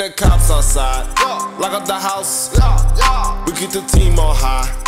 The cops outside, lock up the house, we keep the team on high.